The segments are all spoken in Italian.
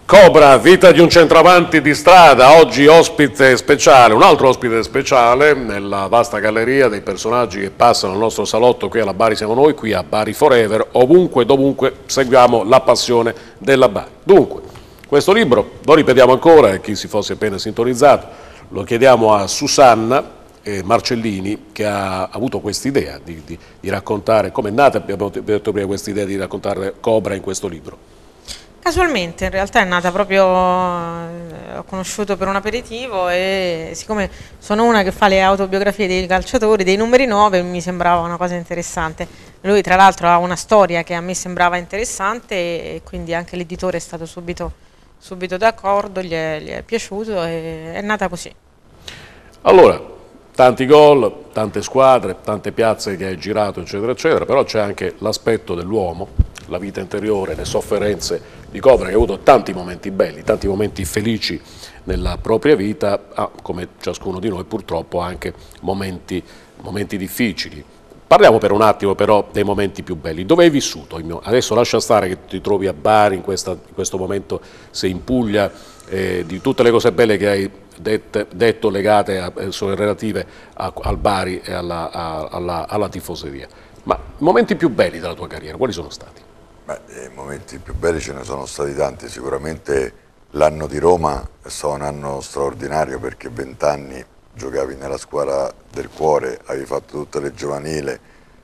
Cobra, vita di un centravanti di strada, oggi ospite speciale, un altro ospite speciale nella vasta galleria dei personaggi che passano al nostro salotto qui alla Bari Siamo Noi, qui a Bari Forever, ovunque, dovunque seguiamo la passione della Bari. Dunque, questo libro, lo ripetiamo ancora, e chi si fosse appena sintonizzato, lo chiediamo a Susanna Marcellini, che ha avuto quest'idea di raccontare, come è nata, abbiamo detto prima, quest'idea di raccontare Cobra in questo libro. Casualmente, in realtà è nata proprio, ho conosciuto per un aperitivo e siccome sono una che fa le autobiografie dei calciatori, dei numeri 9, mi sembrava una cosa interessante. Lui tra l'altro ha una storia che a me sembrava interessante e quindi anche l'editore è stato subito d'accordo, gli è piaciuto e è nata così. Allora, tanti gol, tante squadre, tante piazze che hai girato, eccetera, eccetera, però c'è anche l'aspetto dell'uomo, la vita interiore, le sofferenze di Cobra, che ha avuto tanti momenti belli, tanti momenti felici nella propria vita, come ciascuno di noi purtroppo anche momenti difficili. Parliamo per un attimo però dei momenti più belli. Dove hai vissuto? Adesso lascia stare che ti trovi a Bari, in questo momento sei in Puglia, di tutte le cose belle che hai detto legate, sono relative al Bari e alla tifoseria. Ma i momenti più belli della tua carriera, quali sono stati? Beh, i momenti più belli ce ne sono stati tanti, sicuramente l'anno di Roma è stato un anno straordinario perché 20 anni giocavi nella squadra del cuore, avevi fatto tutte le giovanili,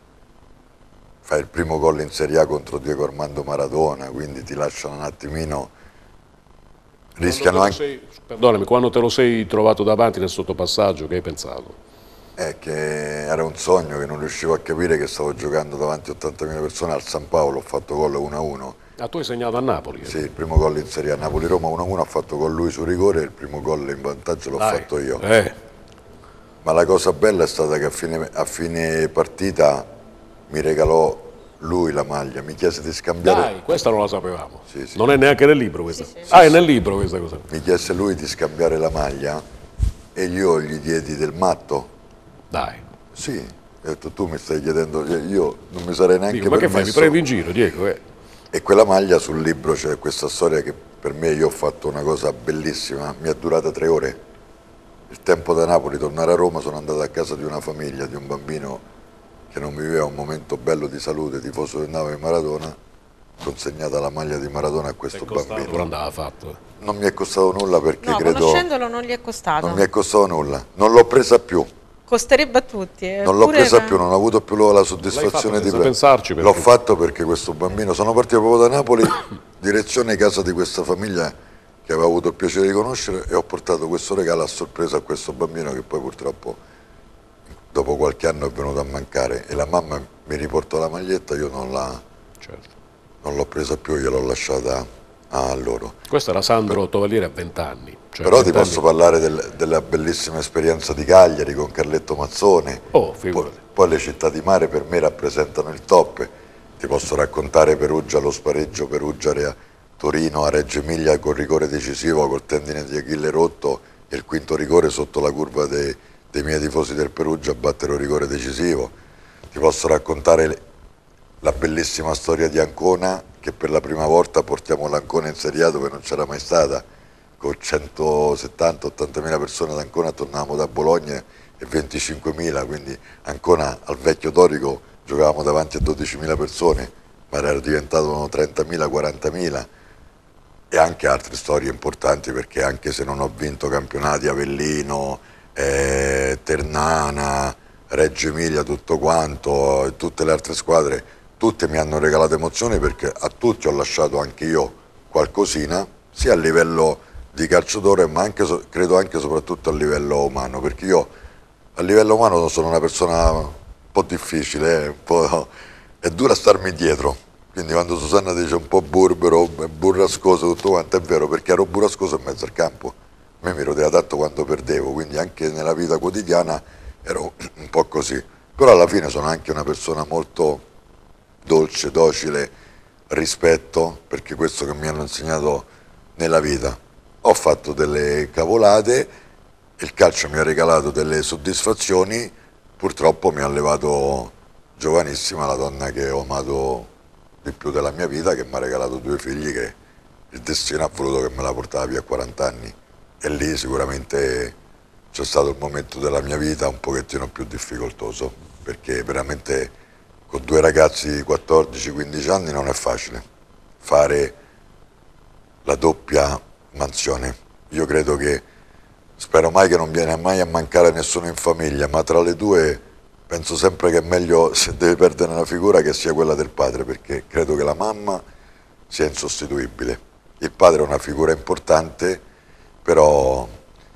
fai il primo gol in Serie A contro Diego Armando Maradona, quindi ti lasciano un attimino, rischiano anche... Perdonami, quando te lo sei trovato davanti nel sottopassaggio, che hai pensato? È che era un sogno che non riuscivo a capire che stavo giocando davanti a 80.000 persone al San Paolo, ho fatto gol 1-1. Ah, tu hai segnato a Napoli? Sì, il primo gol in Serie A, Napoli-Roma 1-1, ho fatto con lui su rigore e il primo gol in vantaggio l'ho fatto io. Ma la cosa bella è stata che a fine partita mi regalò lui la maglia, mi chiese di scambiare... Dai, questa non la sapevamo. Sì, sì. Non è neanche nel libro questa. Sì, sì. È nel libro questa cosa. Mi chiese lui di scambiare la maglia e io gli diedi del matto. Dai. Sì, ho detto tu mi stai chiedendo, io non mi sarei neanche Dico, ma permesso... che fai, mi prendi in giro, Diego? E quella maglia sul libro c'è questa storia che per me io ho fatto una cosa bellissima, mi è durata 3 ore. Il tempo da Napoli, tornare a Roma, sono andato a casa di una famiglia, di un bambino che non viveva un momento bello di salute, tifoso del Napoli Maradona, consegnata la maglia di Maradona a questo bambino. Non andava fatto. Non mi è costato nulla perché No, credo... conoscendolo non gli è costato. Non mi è costato nulla, non l'ho presa più. Costerebbe a tutti. Non l'ho presa più, non ho avuto più la soddisfazione di pensarci. L'ho fatto perché questo bambino, sono partito proprio da Napoli, direzione casa di questa famiglia che avevo avuto il piacere di conoscere e ho portato questo regalo a sorpresa a questo bambino che poi purtroppo dopo qualche anno è venuto a mancare e la mamma mi riportò la maglietta, io non l'ho presa più, gliel'ho lasciata a loro. Questo era Sandro Tovalieri a 20 anni. Cioè però 20 ti posso parlare della bellissima esperienza di Cagliari con Carletto Mazzone. Poi le città di mare per me rappresentano il top. Ti posso raccontare Perugia, lo spareggio Perugia-Torino a Reggio Emilia col rigore decisivo, col tendine di Achille rotto e il quinto rigore sotto la curva dei miei tifosi del Perugia a battere un rigore decisivo. Ti posso raccontare la bellissima storia di Ancona, che per la prima volta portiamo l'Ancona in Serie A dove non c'era mai stata, con 170-80 mila persone ad Ancona, tornavamo da Bologna e 25.000, quindi Ancona al vecchio Dorico giocavamo davanti a 12.000 persone, ma era diventato 30.000, 40.000. E anche altre storie importanti perché anche se non ho vinto campionati Avellino, Ternana, Reggio Emilia, tutto quanto, e tutte le altre squadre, tutte mi hanno regalato emozioni perché a tutti ho lasciato anche io qualcosina, sia a livello di calciatore ma anche, credo anche e soprattutto a livello umano, perché io a livello umano sono una persona un po' difficile, è dura starmi dietro, quindi quando Susanna dice un po' burbero, burrascoso, tutto quanto è vero perché ero burrascoso in mezzo al campo, a me mi rodeva tanto quando perdevo, quindi anche nella vita quotidiana ero un po' così, però alla fine sono anche una persona molto dolce, docile, rispetto, perché questo che mi hanno insegnato nella vita. Ho fatto delle cavolate, il calcio mi ha regalato delle soddisfazioni, purtroppo mi ha levato giovanissima la donna che ho amato di più della mia vita, che mi ha regalato 2 figli che il destino ha voluto che me la portava via a 40 anni e lì sicuramente c'è stato il momento della mia vita un pochettino più difficoltoso, perché veramente con due ragazzi di 14-15 anni non è facile fare la doppia mansione. Io credo che, spero mai che non viene mai a mancare nessuno in famiglia, ma tra le due penso sempre che è meglio, se devi perdere una figura, che sia quella del padre, perché credo che la mamma sia insostituibile. Il padre è una figura importante, però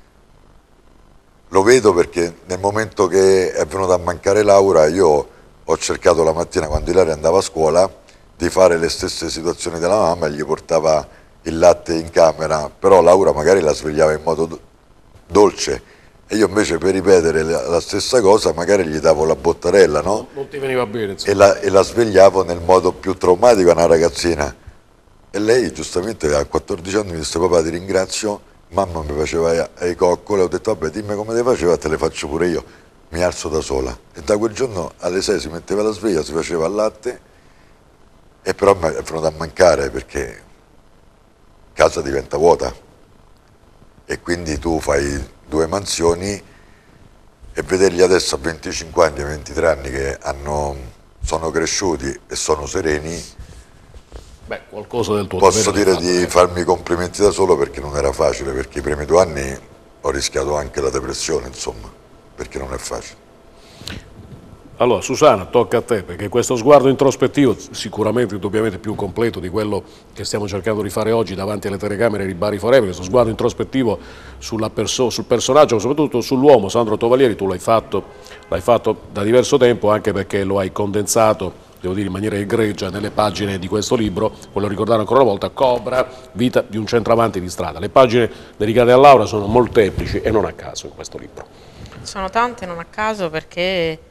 lo vedo perché nel momento che è venuta a mancare Laura io ho cercato la mattina, quando Ilaria andava a scuola, di fare le stesse situazioni della mamma e gli portava il latte in camera, però Laura magari la svegliava in modo dolce e io invece, per ripetere la stessa cosa, magari gli davo la bottarella, no? Non ti veniva bene, insomma. E la svegliavo nel modo più traumatico a una ragazzina. E lei giustamente a 14 anni mi disse: papà, ti ringrazio, mamma mi faceva i coccoli, ho detto vabbè, dimmi come le faceva, te le faccio pure io, mi alzo da sola. E da quel giorno alle 6 si metteva la sveglia, si faceva il latte, e però mi è venuto a mancare perché casa diventa vuota e quindi tu fai due mansioni, e vederli adesso a 25 anni, a 23 anni che sono cresciuti e sono sereni, Beh, qualcosa del tuo posso dovere dire di farmi i complimenti da solo, perché non era facile, perché i primi 2 anni ho rischiato anche la depressione, insomma, perché non è facile. Allora, Susanna, tocca a te, perché questo sguardo introspettivo, sicuramente indubbiamente più completo di quello che stiamo cercando di fare oggi davanti alle telecamere di Bari Forever, questo sguardo introspettivo sul personaggio, ma soprattutto sull'uomo, Sandro Tovalieri, tu l'hai fatto da diverso tempo, anche perché lo hai condensato, devo dire in maniera egregia, nelle pagine di questo libro. Voglio ricordare ancora una volta: Cobra, vita di un centravanti di strada. Le pagine dedicate a Laura sono molteplici e non a caso in questo libro. Sono tante, non a caso, perché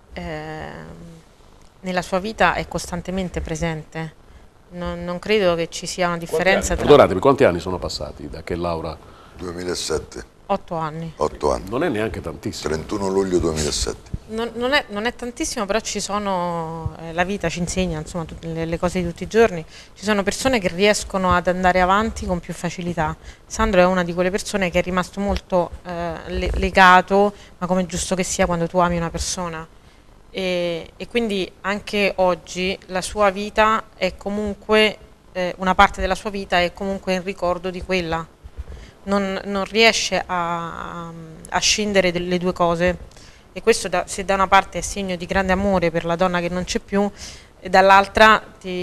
nella sua vita è costantemente presente. Non credo che ci sia una differenza tra... Perdonatemi, quanti anni sono passati da che Laura... 2007. 8 anni. 8 anni. Non è neanche tantissimo. 31 luglio 2007. Non è tantissimo, però ci sono, la vita ci insegna, insomma, le cose di tutti i giorni. Ci sono persone che riescono ad andare avanti con più facilità. Sandro è una di quelle persone che è rimasto molto legato, ma come è giusto che sia quando tu ami una persona. E quindi anche oggi la sua vita è comunque, una parte della sua vita è comunque in ricordo di quella. Non riesce a scindere delle due cose, e questo se da una parte è segno di grande amore per la donna che non c'è più, e dall'altra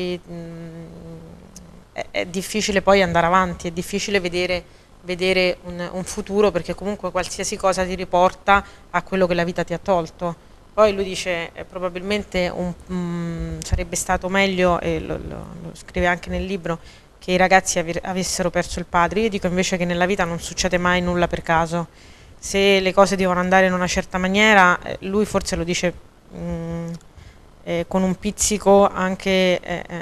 è difficile poi andare avanti, è difficile vedere un futuro, perché comunque qualsiasi cosa ti riporta a quello che la vita ti ha tolto. Poi lui dice probabilmente sarebbe stato meglio, e lo scrive anche nel libro, che i ragazzi avessero perso il padre. Io dico invece che nella vita non succede mai nulla per caso. Se le cose devono andare in una certa maniera, lui forse lo dice con un pizzico anche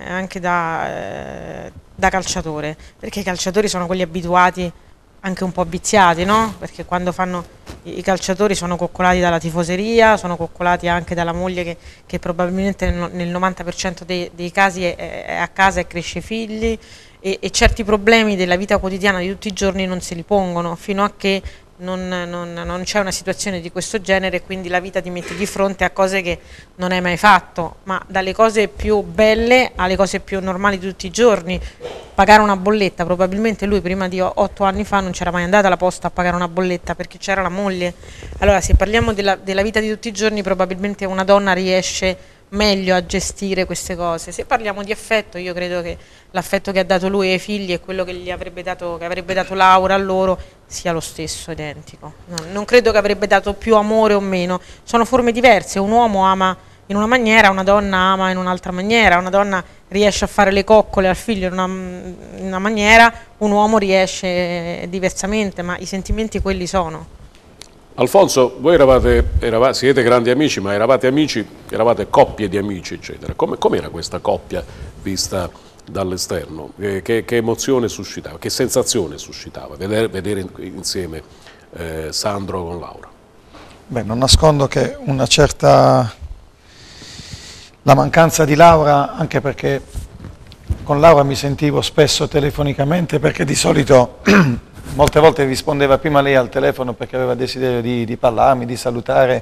da calciatore, perché i calciatori sono quelli abituati, anche un po' viziati, no? Perché quando fanno i calciatori sono coccolati dalla tifoseria, sono coccolati anche dalla moglie che probabilmente nel 90% dei casi è a casa e cresce i figli, e certi problemi della vita quotidiana di tutti i giorni non se li pongono fino a che non c'è una situazione di questo genere, e quindi la vita ti mette di fronte a cose che non hai mai fatto, ma dalle cose più belle alle cose più normali di tutti i giorni. Pagare una bolletta, probabilmente lui prima di 8 anni fa non c'era mai andato alla posta a pagare una bolletta perché c'era la moglie. Allora, se parliamo della vita di tutti i giorni, probabilmente una donna riesce meglio a gestire queste cose. Se parliamo di affetto, io credo che l'affetto che ha dato lui ai figli e quello che avrebbe dato Laura a loro sia lo stesso, identico. Non credo che avrebbe dato più amore o meno, sono forme diverse. Un uomo ama in una maniera, una donna ama in un'altra maniera. Una donna riesce a fare le coccole al figlio in una maniera, un uomo riesce diversamente, ma i sentimenti quelli sono. Alfonso, voi siete grandi amici, ma eravate coppie di amici, eccetera. Com'era questa coppia vista dall'esterno? Che emozione suscitava, che sensazione suscitava vedere insieme Sandro con Laura? Beh, non nascondo che la mancanza di Laura, anche perché con Laura mi sentivo spesso telefonicamente perché di solito molte volte rispondeva prima lei al telefono perché aveva desiderio di parlarmi, di salutare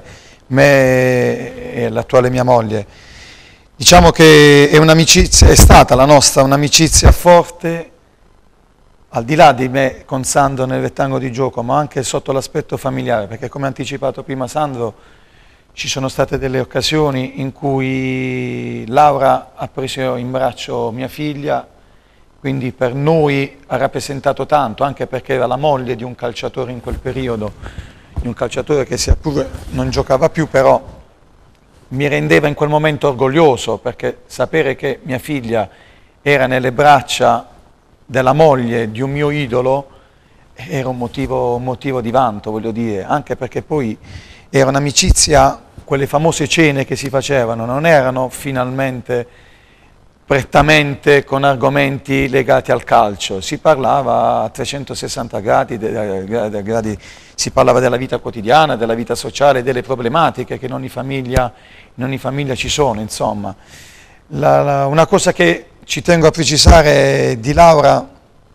me e l'attuale mia moglie. Diciamo che è un'amicizia, è stata la nostra un'amicizia forte, al di là di me con Sandro nel rettango di gioco, ma anche sotto l'aspetto familiare, perché come ha anticipato prima Sandro, ci sono state delle occasioni in cui Laura ha preso in braccio mia figlia, quindi per noi ha rappresentato tanto, anche perché era la moglie di un calciatore in quel periodo, di un calciatore che sia pure non giocava più, però mi rendeva in quel momento orgoglioso, perché sapere che mia figlia era nelle braccia della moglie di un mio idolo era un motivo di vanto, voglio dire, anche perché poi era un'amicizia, quelle famose cene che si facevano non erano finalmente prettamente con argomenti legati al calcio, si parlava a 360 gradi, si parlava della vita quotidiana, della vita sociale, delle problematiche che in ogni famiglia ci sono, insomma. Una cosa che ci tengo a precisare di Laura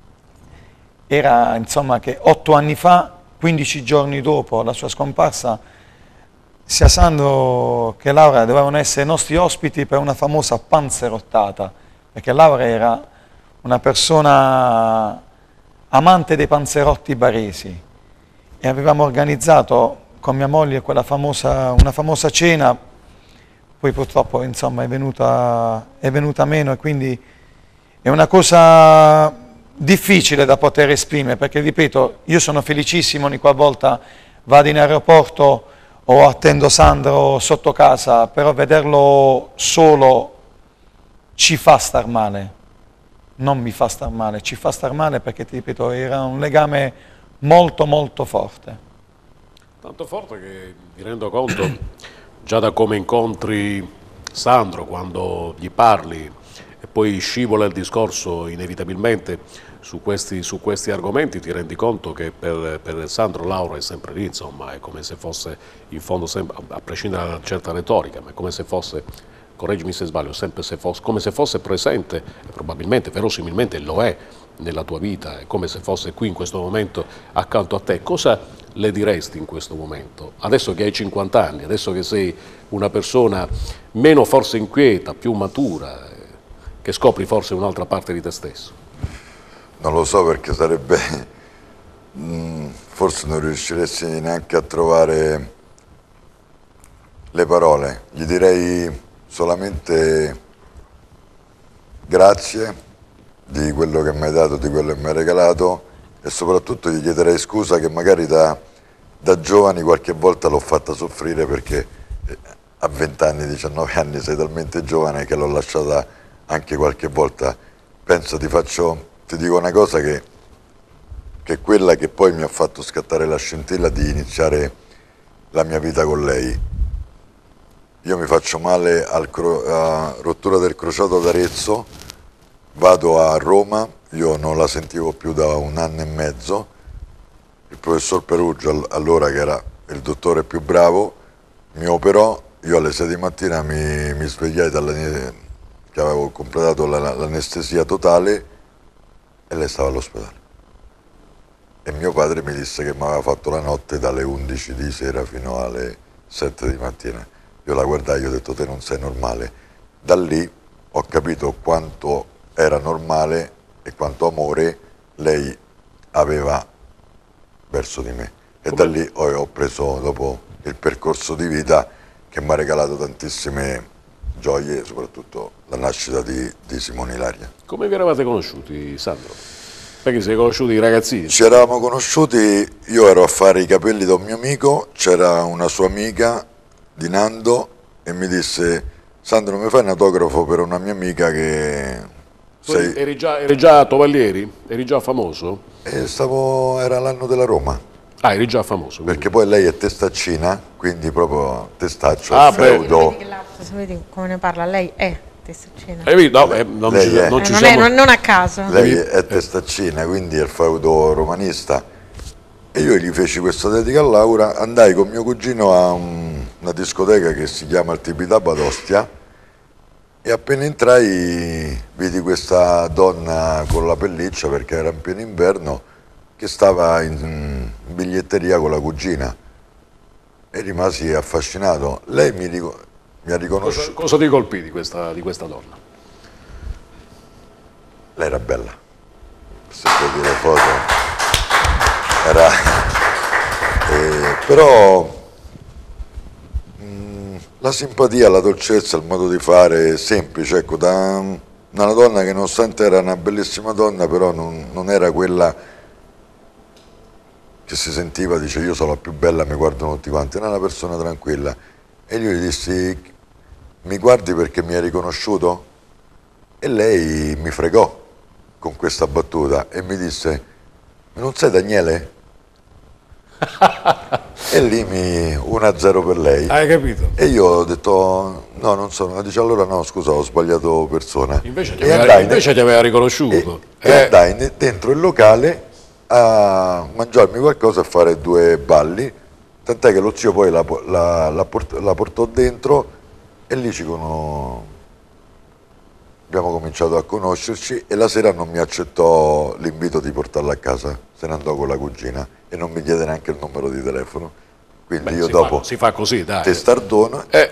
era, insomma, che 8 anni fa, 15 giorni dopo la sua scomparsa, sia Sandro che Laura dovevano essere nostri ospiti per una famosa panzerottata, perché Laura era una persona amante dei panzerotti baresi e avevamo organizzato con mia moglie una famosa cena, poi purtroppo insomma è venuta meno, e quindi è una cosa difficile da poter esprimere, perché ripeto, io sono felicissimo ogni qualvolta vado in aeroporto o attendo Sandro sotto casa, però vederlo solo ci fa star male, non mi fa star male, ci fa star male perché, ti ripeto, era un legame molto molto forte. Tanto forte che mi rendo conto, già da come incontri Sandro, quando gli parli e poi scivola il discorso inevitabilmente su questi argomenti, ti rendi conto che per Sandro Laura è sempre lì, insomma, è come se fosse, in fondo, sempre, a prescindere da una certa retorica, ma è come se fosse, correggimi se sbaglio, come se fosse presente, e probabilmente, verosimilmente lo è nella tua vita, è come se fosse qui in questo momento accanto a te. Cosa le diresti in questo momento? Adesso che hai 50 anni, adesso che sei una persona meno forse inquieta, più matura, che scopri forse un'altra parte di te stesso? Non lo so, perché sarebbe... forse non riusciresti neanche a trovare le parole. Gli direi solamente grazie di quello che mi hai dato, di quello che mi hai regalato, e soprattutto gli chiederei scusa che magari da giovani qualche volta l'ho fatta soffrire, perché a 20 anni, 19 anni sei talmente giovane che l'ho lasciata anche qualche volta. Penso ti dico una cosa che è quella che poi mi ha fatto scattare la scintilla di iniziare la mia vita con lei. Io mi faccio male a rottura del crociato d'Arezzo, vado a Roma, io non la sentivo più da 1 anno e mezzo, il professor Perugio, allora che era il dottore più bravo, mi operò, io alle 6 di mattina mi svegliai che avevo completato l'anestesia totale, e lei stava all'ospedale. E mio padre mi disse che mi aveva fatto la notte dalle 11 di sera fino alle 7 di mattina. Io la guardai e ho detto: te non sei normale. Da lì ho capito quanto era normale e quanto amore lei aveva verso di me. E da lì ho preso, dopo il percorso di vita che mi ha regalato tantissime gioie, soprattutto la nascita di Simone Ilaria. Come vi eravate conosciuti, Sandro? Perché siete conosciuti ragazzini? Ci eravamo conosciuti, io ero a fare i capelli da un mio amico, c'era una sua amica di Nando e mi disse: Sandro, mi fai un autografo per una mia amica che... Eri già Tovaglieri? Eri già famoso? Era l'anno della Roma. Ah, eri già famoso. Quindi. Perché poi lei è testaccina, quindi proprio testaccio, feudo. Vedi come ne parla, lei è testaccina. Non a caso. Lei è testaccina, quindi è il feudo romanista. E io gli feci questa dedica a Laura, andai con mio cugino a una discoteca che si chiama il Tibidabo ad Ostia, E appena entrai vidi questa donna con la pelliccia, perché era in pieno inverno, che stava in biglietteria con la cugina, e rimasi affascinato. Lei mi ha riconosciuto. Cosa ti colpì di questa donna? Lei era bella, se puoi dire foto, era, però la simpatia, la dolcezza, il modo di fare semplice, ecco, da una donna che nonostante era una bellissima donna, però non era quella che si sentiva, dice io sono la più bella, mi guardano tutti quanti, era una persona tranquilla. E io gli dissi, mi guardi perché mi hai riconosciuto? E lei mi fregò con questa battuta e mi disse, ma non sei Daniele? E lì 1-0 per lei. Hai capito? E io ho detto no, non sono. Dice allora no, scusa, ho sbagliato persona. Invece ti E aveva riconosciuto. andai dentro il locale a mangiarmi qualcosa e fare 2 balli, tant'è che lo zio poi la portò dentro e lì abbiamo cominciato a conoscerci, e la sera non mi accettò l'invito di portarla a casa, se ne andò con la cugina e non mi diede neanche il numero di telefono. Quindi io dopo si fa così, dai. testardone, e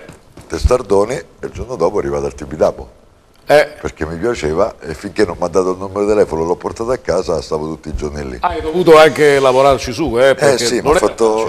il giorno dopo è arrivato al Tipidapo. Perché mi piaceva, e finché non mi ha dato il numero di telefono, l'ho portato a casa, stavo tutti i giorni lì. Hai dovuto anche lavorarci su, Sì, mi ha fatto.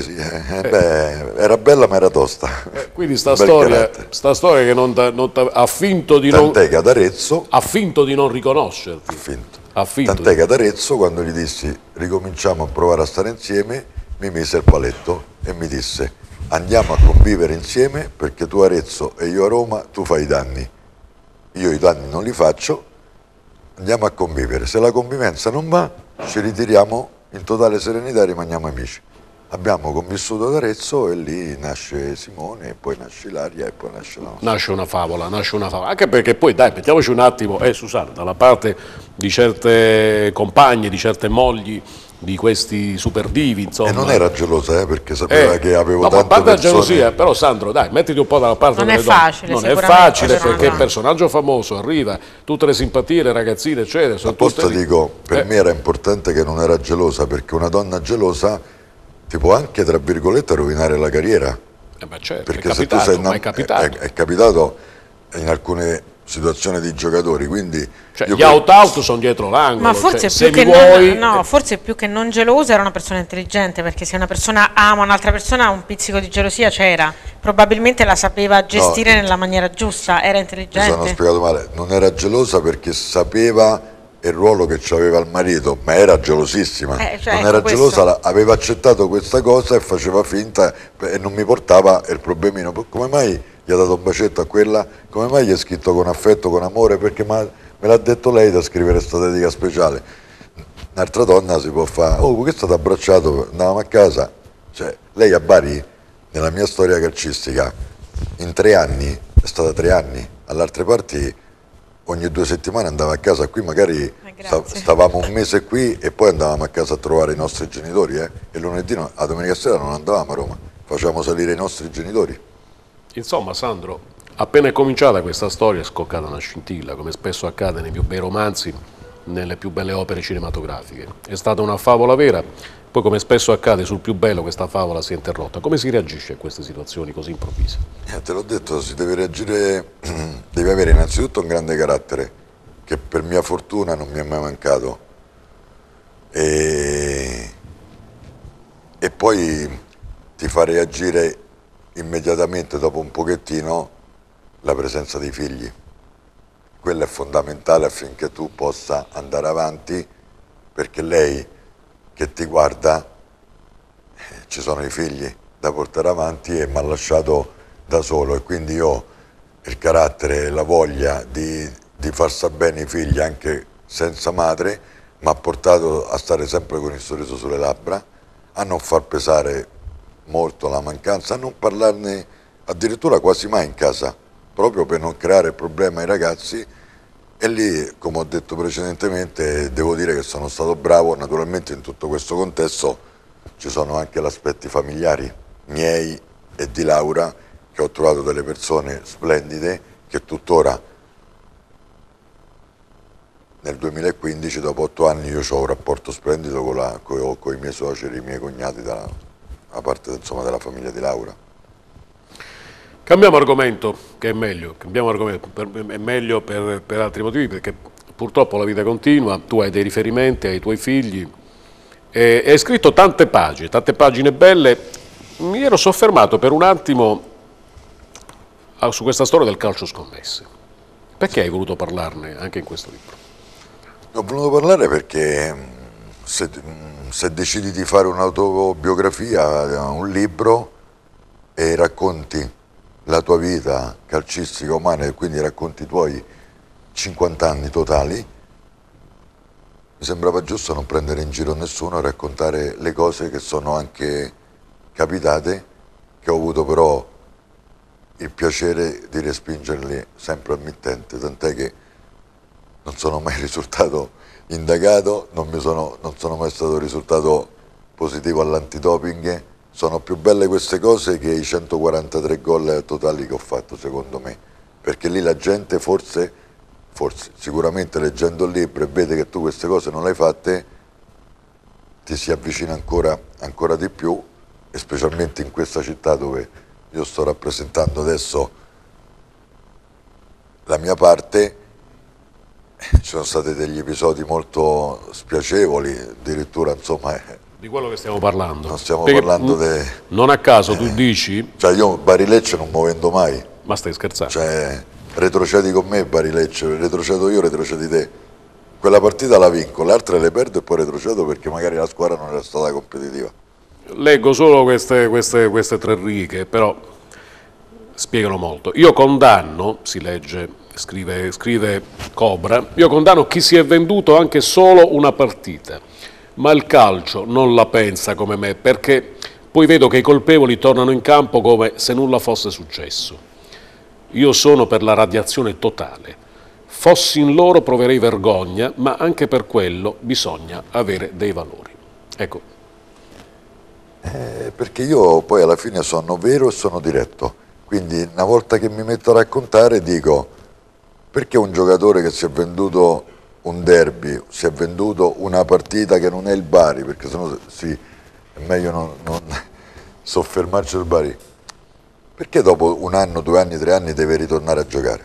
Era bella ma era tosta. Quindi sta storia che ha finto di Tant'è che ad Arezzo. ha finto di non riconoscerti. Tant'è che ad Arezzo, quando gli dissi ricominciamo a provare a stare insieme, mi mise il paletto e mi disse andiamo a convivere insieme, perché tu a Arezzo e io a Roma, tu fai i danni. Io i danni non li faccio, andiamo a convivere. Se la convivenza non va, ci ritiriamo in totale serenità e rimaniamo amici. Abbiamo convissuto ad Arezzo e lì nasce Simone, e poi nasce Ilaria e poi nasce la nostra. Nasce una favola. Anche perché poi, dai, mettiamoci un attimo, Susanna, dalla parte di certe compagne, di certe mogli, di questi super divi, insomma. E non era gelosa, perché sapeva che avevo tante a parte persone. la gelosia, però Sandro, dai, mettiti un po' dalla parte delle donne. Non è facile perché il personaggio famoso arriva, tutte le simpatie, le ragazzine, eccetera. Apposta dico, per me era importante che non era gelosa, perché una donna gelosa ti può anche, tra virgolette, rovinare la carriera. Certo, perché se tu sei è capitato in alcune situazioni di giocatori, quindi gli out sono dietro l'angolo. Ma forse, forse più che non gelosa era una persona intelligente, perché se una persona ama un'altra persona un pizzico di gelosia c'era, probabilmente la sapeva gestire nella maniera giusta, era intelligente. Mi sono spiegato male, non era gelosa perché sapeva il ruolo che aveva il marito, ma era gelosissima. Non era gelosa, aveva accettato questa cosa e faceva finta e non mi portava il problemino. Come mai gli ha dato un bacetto a quella? Come mai gli ha scritto con affetto, con amore? Perché me l'ha detto lei da scrivere questa dedica speciale. Un'altra donna si può fare, che è stato abbracciato, andavamo a casa. Cioè, lei a Bari, nella mia storia calcistica, in 3 anni, è stata 3 anni, all'altre parti ogni 2 settimane andava a casa, qui magari stavamo un mese qui e poi andavamo a casa a trovare i nostri genitori, e lunedì, a domenica sera non andavamo a Roma, facevamo salire i nostri genitori. Insomma, Sandro, appena è cominciata questa storia è scoccata una scintilla, come spesso accade nei più bei romanzi, nelle più belle opere cinematografiche. È stata una favola vera, poi come spesso accade sul più bello questa favola si è interrotta. Come si reagisce a queste situazioni così improvvise? Te l'ho detto, si deve reagire, devi avere innanzitutto un grande carattere, che per mia fortuna non mi è mai mancato, e poi ti fa reagire immediatamente dopo un pochettino la presenza dei figli. Quello è fondamentale affinché tu possa andare avanti, perché lei che ti guarda, ci sono i figli da portare avanti e mi ha lasciato da solo, e quindi io ho il carattere e la voglia di far sta bene i figli anche senza madre, mi ha portato a stare sempre con il sorriso sulle labbra, a non far pesare molto la mancanza, a non parlarne addirittura quasi mai in casa, proprio per non creare problemi ai ragazzi. E lì, come ho detto precedentemente, devo dire che sono stato bravo. Naturalmente in tutto questo contesto ci sono anche gli aspetti familiari miei e di Laura, che ho trovato delle persone splendide che tuttora nel 2015, dopo 8 anni, io ho un rapporto splendido con i miei suoceri, i miei cognati, da parte insomma, della famiglia di Laura. Cambiamo argomento, che è meglio, è meglio per altri motivi, perché purtroppo la vita continua, tu hai dei riferimenti ai tuoi figli, e hai scritto tante pagine belle. Mi ero soffermato per un attimo su questa storia del calcio scommesse. Perché hai voluto parlarne anche in questo libro? Ho voluto parlare perché se decidi di fare un'autobiografia, un libro, e racconti la tua vita calcistica umana e quindi racconti i tuoi 50 anni totali, mi sembrava giusto non prendere in giro nessuno e raccontare le cose che sono anche capitate, che ho avuto però il piacere di respingerli sempre al mittente, tant'è che non sono mai risultato indagato, non sono mai stato risultato positivo all'antidoping. Sono più belle queste cose che i 143 gol totali che ho fatto, secondo me, perché lì la gente forse sicuramente leggendo il libro e vede che tu queste cose non le hai fatte, ti si avvicina ancora di più, e specialmente in questa città dove io sto rappresentando adesso la mia parte. Ci sono stati degli episodi molto spiacevoli, addirittura insomma... Di quello che stiamo parlando. Non stiamo parlando Non a caso tu dici... Cioè io Bari-Lecce non mi vendo mai. Ma stai scherzando? Cioè, retrocedi con me Bari-Lecce, retrocedo io, retrocedi te. Quella partita la vinco, l'altra le perdo e poi retrocedo perché magari la squadra non era stata competitiva. Leggo solo queste 3 righe, però spiegano molto. Io condanno, si legge, scrive Cobra, io condanno chi si è venduto anche solo una partita, ma il calcio non la pensa come me, perché poi vedo che i colpevoli tornano in campo come se nulla fosse successo. Io sono per la radiazione totale. Fossi in loro proverei vergogna, ma anche per quello bisogna avere dei valori. Ecco. Perché io poi alla fine sono vero e sono diretto, quindi una volta che mi metto a raccontare dico: perché un giocatore che si è venduto un derby, si è venduto una partita che non è il Bari, perché sennò sì, è meglio non soffermarci sul Bari, perché dopo 1 anno, 2 anni, 3 anni deve ritornare a giocare?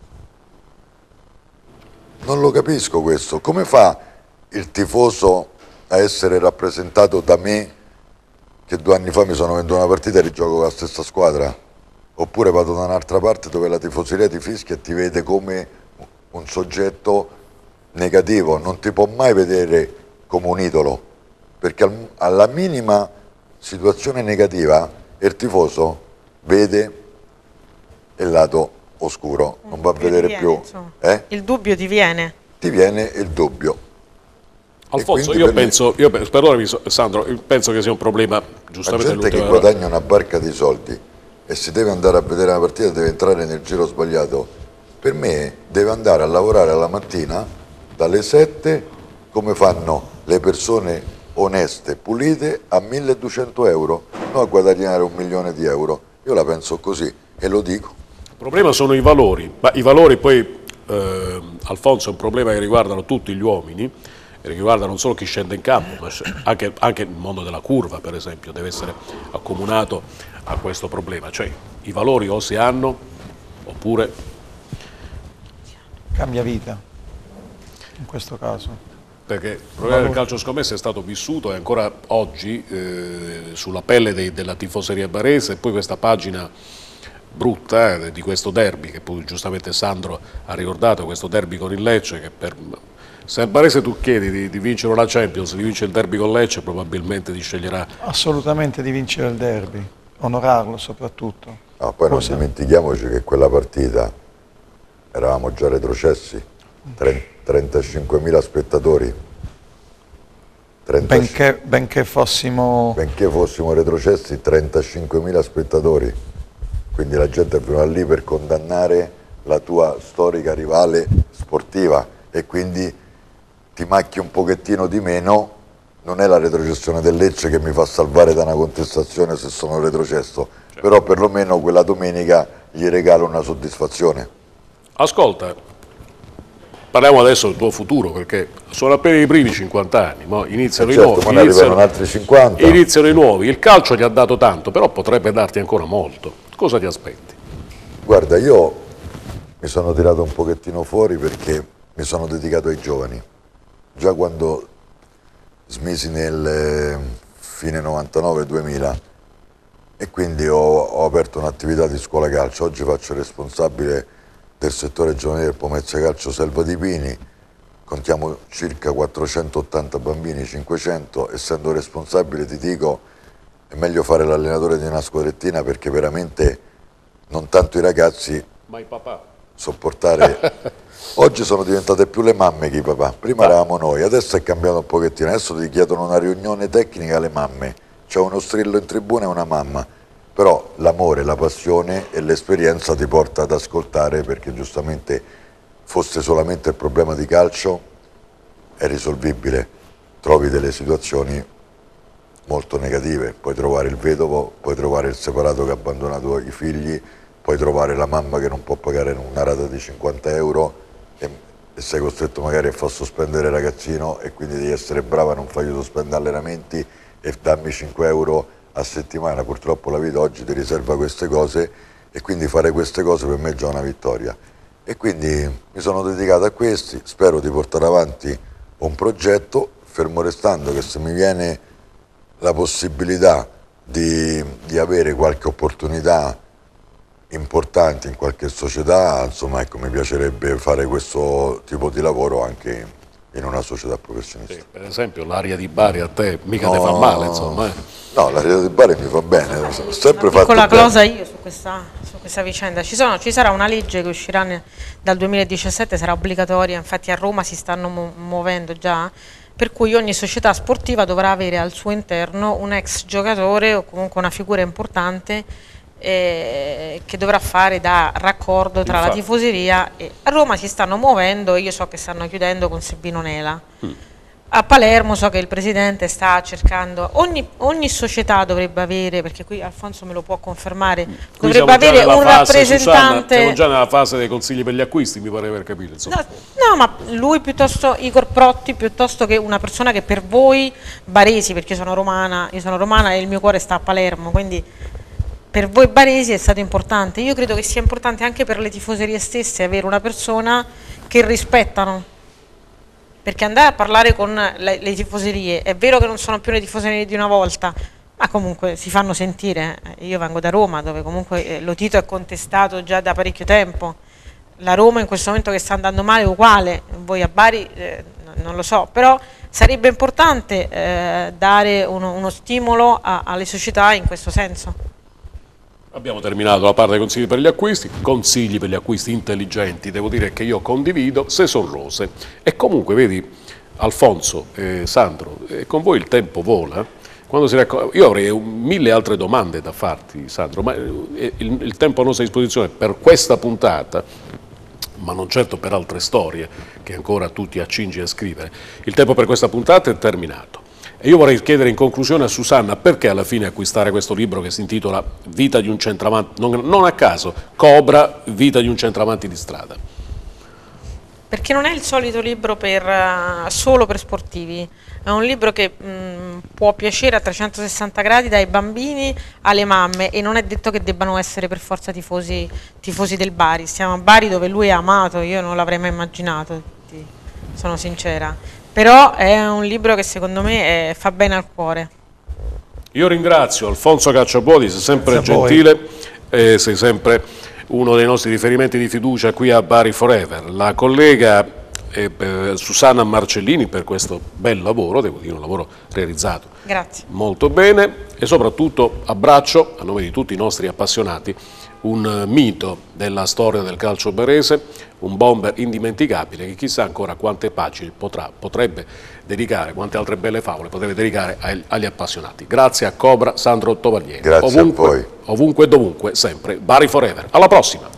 Non lo capisco questo. Come fa il tifoso a essere rappresentato da me, che 2 anni fa mi sono venduto una partita e rigioco con la stessa squadra? Oppure vado da un'altra parte dove la tifoseria ti fischia e ti vede come un soggetto negativo, non ti può mai vedere come un idolo, perché alla minima situazione negativa il tifoso vede il lato oscuro, non va a vedere più. Il dubbio ti viene. Ti viene il dubbio. Alfonso, perdonami Sandro, penso che sia un problema giustamente la gente che guadagna una barca di soldi e si deve andare a vedere una partita, deve entrare nel giro sbagliato, per me deve andare a lavorare alla mattina dalle 7 come fanno le persone oneste, pulite, a 1.200 euro, non a guadagnare 1 milione di euro. Io la penso così e lo dico. Il problema sono i valori, ma i valori poi, Alfonso, è un problema che riguardano tutti gli uomini, e riguarda non solo chi scende in campo, ma anche il mondo della curva, per esempio, deve essere accomunato a questo problema. Cioè, i valori o si hanno, oppure... Cambia vita, in questo caso. Perché il problema del calcio scommesse è stato vissuto e ancora oggi sulla pelle della tifoseria barese, e poi questa pagina brutta di questo derby, che poi giustamente Sandro ha ricordato, questo derby con il Lecce, che se al Barese tu chiedi di vincere la Champions, di vincere il derby con Lecce, probabilmente ti sceglierà. Assolutamente di vincere il derby, onorarlo soprattutto. No, poi non dimentichiamoci che quella partita eravamo già retrocessi, 35.000 spettatori. Benché fossimo retrocessi, 35.000 spettatori. Quindi la gente è venuta lì per condannare la tua storica rivale sportiva, e quindi ti macchi un pochettino di meno. Non è la retrocessione del Lecce che mi fa salvare da una contestazione se sono retrocesso, però perlomeno quella domenica gli regalo una soddisfazione. Ascolta, parliamo adesso del tuo futuro, perché sono appena i primi 50 anni, ma iniziano i nuovi. Ma ne arrivano altri 50. Iniziano i nuovi. Il calcio ti ha dato tanto, però potrebbe darti ancora molto. Cosa ti aspetti? Guarda, io mi sono tirato un pochettino fuori perché mi sono dedicato ai giovani. Già quando smisi nel fine 99-2000 e quindi ho aperto un'attività di scuola calcio. Oggi faccio responsabile del settore giovanile del Pomezia Calcio Selva di Pini. Contiamo circa 480 bambini, 500, essendo responsabile ti dico è meglio fare l'allenatore di una squadrettina perché veramente non tanto i ragazzi, ma i papà. Sopportare. Oggi sono diventate più le mamme che i papà, prima eravamo noi, adesso è cambiato un pochettino, adesso ti chiedono una riunione tecnica alle mamme, c'è uno strillo in tribuna e una mamma, però l'amore, la passione e l'esperienza ti porta ad ascoltare perché giustamente fosse solamente il problema di calcio è risolvibile, trovi delle situazioni molto negative, puoi trovare il vedovo, puoi trovare il separato che ha abbandonato i figli, puoi trovare la mamma che non può pagare una rata di 50 euro e sei costretto magari a far sospendere il ragazzino e quindi devi essere brava, non fargli sospendere allenamenti e dammi 5 euro a settimana. Purtroppo la vita oggi ti riserva queste cose e quindi fare queste cose per me è già una vittoria. E quindi mi sono dedicato a questi, spero di portare avanti un progetto, fermo restando che se mi viene la possibilità di avere qualche opportunità importanti in qualche società, insomma, ecco, mi piacerebbe fare questo tipo di lavoro anche in una società professionista. Sì, per esempio l'area di Bari a te mica te fa male, insomma. No, l'area di Bari mi fa bene, ho sempre fatto piccola bene. cosa io su questa vicenda, ci sarà una legge che uscirà dal 2017, sarà obbligatoria, infatti a Roma si stanno muovendo già, per cui ogni società sportiva dovrà avere al suo interno un ex giocatore o comunque una figura importante che dovrà fare da raccordo tra la tifoseria e a Roma si stanno muovendo, io so che stanno chiudendo con Sebino Nela. A Palermo so che il presidente sta cercando, ogni società dovrebbe avere, perché qui Alfonso me lo può confermare, dovrebbe avere un rappresentante. Siamo già nella fase dei consigli per gli acquisti, mi pare di aver capito. No, ma lui piuttosto, Igor Protti, piuttosto che una persona che per voi baresi, perché io sono romana e il mio cuore sta a Palermo, quindi per voi baresi è stato importante. Io credo che sia importante anche per le tifoserie stesse avere una persona che rispettano, perché andare a parlare con le tifoserie, è vero che non sono più le tifoserie di una volta, ma comunque si fanno sentire. Io vengo da Roma, dove comunque lo Tito è contestato già da parecchio tempo, la Roma in questo momento che sta andando male è uguale, voi a Bari non lo so, però sarebbe importante dare uno stimolo alle società in questo senso. Abbiamo terminato la parte dei consigli per gli acquisti intelligenti, devo dire che io condivido se sono rose. E comunque vedi Alfonso e Sandro, con voi il tempo vola. Io avrei mille altre domande da farti, Sandro, ma il tempo a nostra disposizione per questa puntata, ma non certo per altre storie che ancora tu ti accingi a scrivere, il tempo per questa puntata è terminato. E io vorrei chiedere in conclusione a Susanna perché alla fine acquistare questo libro che si intitola Vita di un centravanti, non a caso, Cobra, Vita di un centravanti di strada. Perché non è il solito libro solo per sportivi, è un libro che può piacere a 360 gradi dai bambini alle mamme e non è detto che debbano essere per forza tifosi del Bari. Siamo a Bari dove lui è amato, io non l'avrei mai immaginato, sono sincera. Però è un libro che secondo me fa bene al cuore. Io ringrazio Alfonso Cacciapuoti, sei sempre gentile, sei sempre uno dei nostri riferimenti di fiducia qui a Bari Forever. La collega Susanna Marcellini per questo bel lavoro, devo dire un lavoro realizzato Grazie. Molto bene e soprattutto abbraccio a nome di tutti i nostri appassionati un mito della storia del calcio barese, un bomber indimenticabile che chissà ancora quante pagine potrebbe dedicare, quante altre belle favole potrebbe dedicare agli appassionati. Grazie a Cobra, Sandro Tovaglieri. Grazie a voi. Ovunque e dovunque, sempre Bari Forever. Alla prossima!